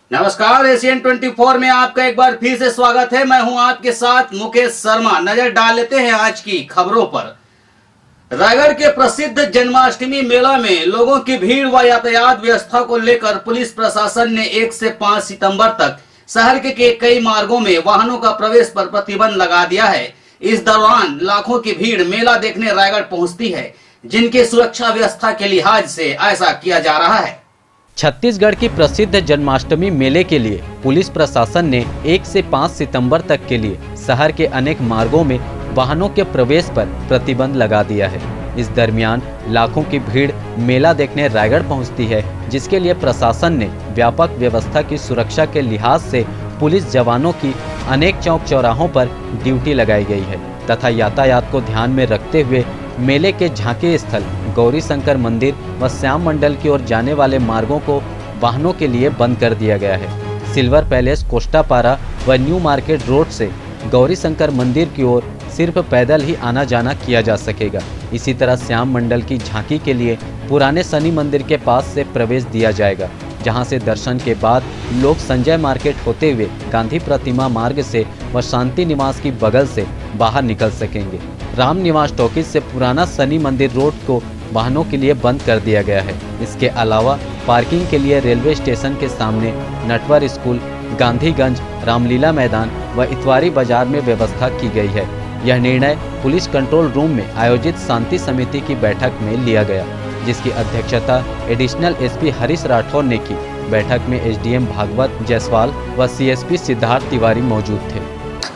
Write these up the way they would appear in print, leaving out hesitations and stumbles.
नमस्कार, एशियन 24 में आपका एक बार फिर से स्वागत है। मैं हूं आपके साथ मुकेश शर्मा। नजर डाल लेते हैं आज की खबरों पर। रायगढ़ के प्रसिद्ध जन्माष्टमी मेला में लोगों की भीड़ व यातायात व्यवस्था को लेकर पुलिस प्रशासन ने 1 से 5 सितंबर तक शहर के कई मार्गों में वाहनों का प्रवेश पर प्रतिबंध लगा दिया है। इस दौरान लाखों की भीड़ मेला देखने रायगढ़ पहुंचती है, जिनकी सुरक्षा व्यवस्था के लिहाज से ऐसा किया जा रहा है। छत्तीसगढ़ की प्रसिद्ध जन्माष्टमी मेले के लिए पुलिस प्रशासन ने 1 से 5 सितंबर तक के लिए शहर के अनेक मार्गों में वाहनों के प्रवेश पर प्रतिबंध लगा दिया है। इस दरमियान लाखों की भीड़ मेला देखने रायगढ़ पहुंचती है, जिसके लिए प्रशासन ने व्यापक व्यवस्था की सुरक्षा के लिहाज से पुलिस जवानों की अनेक चौक चौराहों पर ड्यूटी लगाई गई है तथा यातायात को ध्यान में रखते हुए मेले के झांकी स्थल गौरी शंकर मंदिर व श्याम मंडल की ओर जाने वाले मार्गों को वाहनों के लिए बंद कर दिया गया है। सिल्वर पैलेस, कोष्टापारा व न्यू मार्केट रोड से गौरी शंकर मंदिर की ओर सिर्फ पैदल ही आना जाना किया जा सकेगा। इसी तरह श्याम मंडल की झांकी के लिए पुराने शनि मंदिर के पास से प्रवेश दिया जाएगा, जहां से दर्शन के बाद लोग संजय मार्केट होते हुए गांधी प्रतिमा मार्ग से व शांति निवास की बगल से बाहर निकल सकेंगे। राम निवास टॉकीज से पुराना शनि मंदिर रोड को वाहनों के लिए बंद कर दिया गया है। इसके अलावा पार्किंग के लिए रेलवे स्टेशन के सामने नटवर स्कूल, गांधीगंज, रामलीला मैदान व इतवारी बाजार में व्यवस्था की गई है। यह निर्णय पुलिस कंट्रोल रूम में आयोजित शांति समिति की बैठक में लिया गया, जिसकी अध्यक्षता एडिशनल एसपी हरीश राठौर ने की। बैठक में एसडीएम भागवत जायसवाल व सीएसपी सिद्धार्थ तिवारी मौजूद थे।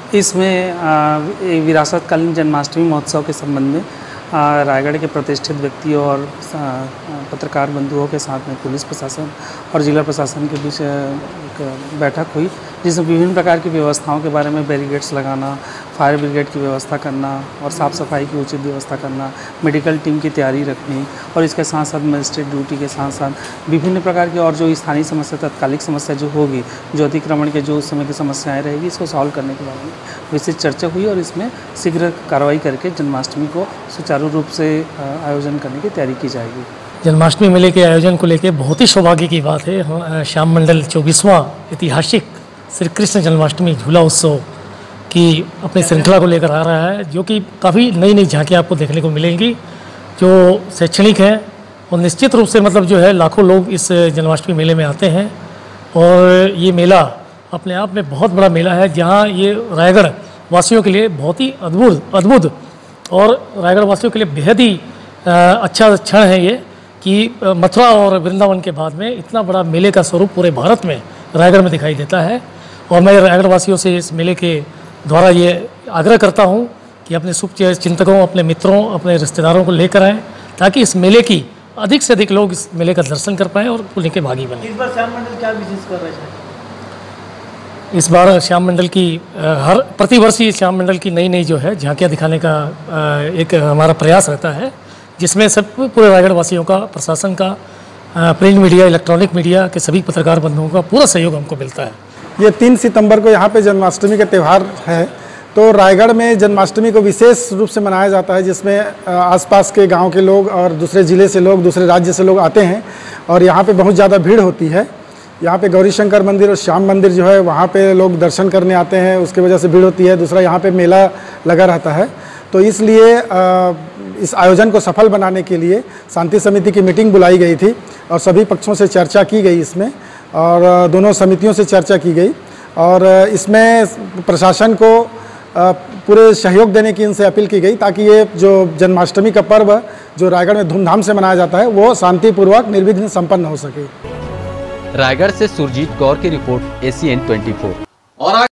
इसमें विरासतकालीन जन्माष्टमी महोत्सव के संबंध में रायगढ़ के प्रतिष्ठित व्यक्तियों और पत्रकार बंधुओं के साथ में पुलिस प्रशासन और जिला प्रशासन के बीच एक बैठक हुई, जिसमें विभिन्न प्रकार की व्यवस्थाओं के बारे में बैरिकेड्स लगाना, फायर ब्रिगेड की व्यवस्था करना और साफ़ सफाई की उचित व्यवस्था करना, मेडिकल टीम की तैयारी रखनी और इसके साथ साथ मजिस्ट्रेट ड्यूटी के साथ साथ विभिन्न प्रकार की और जो स्थानीय समस्या, तात्कालिक समस्या जो होगी, जो अतिक्रमण के जो उस समय की समस्याएँ रहेगी, इसको सॉल्व करने के बारे में विस्तृत चर्चा हुई और इसमें शीघ्र कार्रवाई करके जन्माष्टमी को सुचारू रूप से आयोजन करने की तैयारी की जाएगी। जन्माष्टमी मेले के आयोजन को लेकर बहुत ही सौभाग्य की बात है। श्याम मंडल 24वां ऐतिहासिक श्री कृष्ण जन्माष्टमी झूला उत्सव की अपनी श्रृंखला को लेकर आ रहा है, जो कि काफ़ी नई नई झांकियाँ आपको देखने को मिलेंगी, जो शैक्षणिक है और निश्चित रूप से मतलब जो है लाखों लोग इस जन्माष्टमी मेले में आते हैं। और ये मेला अपने आप में बहुत बड़ा मेला है, जहाँ ये रायगढ़ वासियों के लिए बहुत ही अद्भुत और रायगढ़ वासियों के लिए बेहद ही अच्छा क्षण है ये कि मथुरा और वृंदावन के बाद में इतना बड़ा मेले का स्वरूप पूरे भारत में रायगढ़ में दिखाई देता है। और मैं रायगढ़ वासियों से इस मेले के द्वारा ये आग्रह करता हूँ कि अपने शुभ चिंतकों, अपने मित्रों, अपने रिश्तेदारों को लेकर आएँ, ताकि इस मेले की अधिक से अधिक लोग इस मेले का दर्शन कर पाएँ और पुण्य के भागी बने। इस बार श्याम मंडल क्या विशेष कर रहे हैं? इस बार श्याम मंडल की हर प्रतिवर्ष ही श्याम मंडल की नई नई जो है झांकियाँ दिखाने का एक हमारा प्रयास रहता है, जिसमें सब पूरे रायगढ़ वासियों का, प्रशासन का, प्रिंट मीडिया, इलेक्ट्रॉनिक मीडिया के सभी पत्रकार बंधुओं का पूरा सहयोग हमको मिलता है। ये 3 सितंबर को यहाँ पे जन्माष्टमी का त्यौहार है, तो रायगढ़ में जन्माष्टमी को विशेष रूप से मनाया जाता है, जिसमें आसपास के गांव के लोग और दूसरे ज़िले से लोग, दूसरे राज्य से लोग आते हैं और यहाँ पे बहुत ज़्यादा भीड़ होती है। यहाँ पे गौरी शंकर मंदिर और श्याम मंदिर जो है वहाँ पे लोग दर्शन करने आते हैं, उसकी वजह से भीड़ होती है। दूसरा यहाँ पे मेला लगा रहता है, तो इसलिए इस आयोजन को सफल बनाने के लिए शांति समिति की मीटिंग बुलाई गई थी और सभी पक्षों से चर्चा की गई इसमें, और दोनों समितियों से चर्चा की गई और इसमें प्रशासन को पूरे सहयोग देने की इनसे अपील की गई, ताकि ये जो जन्माष्टमी का पर्व जो रायगढ़ में धूमधाम से मनाया जाता है वो शांतिपूर्वक निर्विघ्न संपन्न हो सके। रायगढ़ से सुरजीत कौर की रिपोर्ट, एशियन 24। और